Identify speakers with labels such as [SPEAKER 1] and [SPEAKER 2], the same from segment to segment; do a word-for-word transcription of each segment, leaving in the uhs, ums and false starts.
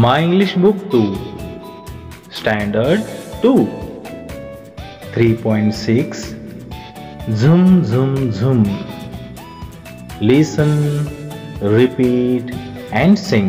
[SPEAKER 1] My English Book two, Standard two, three point six. Zoom, zoom, zoom. Listen, repeat and sing.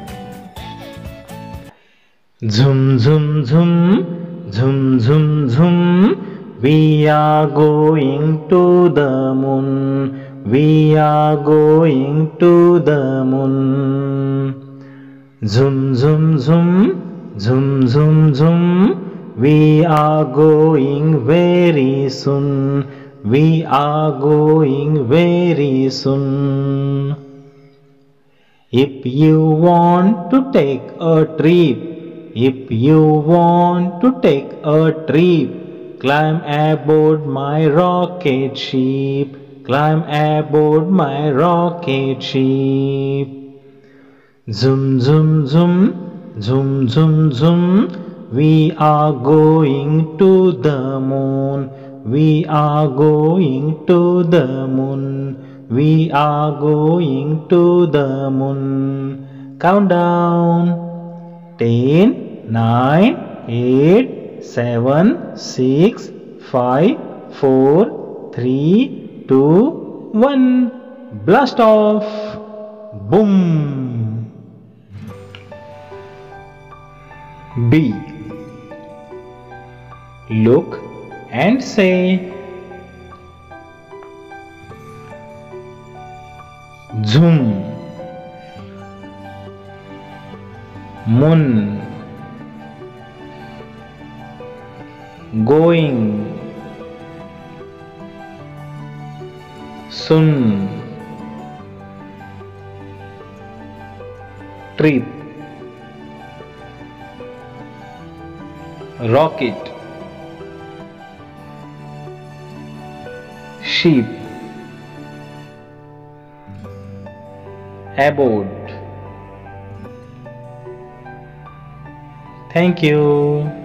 [SPEAKER 1] Zoom, zoom, zoom, zoom, zoom, zoom. We are going to the moon. We are going to the moon. Zoom, zoom, zoom, zoom, zoom, zoom. We are going very soon. We are going very soon. If you want to take a trip, if you want to take a trip, climb aboard my rocket ship. Climb aboard my rocket ship. Zoom, zoom, zoom, zoom, zoom, zoom. We are going to the moon. We are going to the moon. We are going to the moon. Countdown. ten, nine, eight, seven, six, five, four, three, two, one. Blast off. Boom. B. Look and say zoom. Moon. Going. Soon. Trip. Rocket. Sheep. Aboard. Thank you.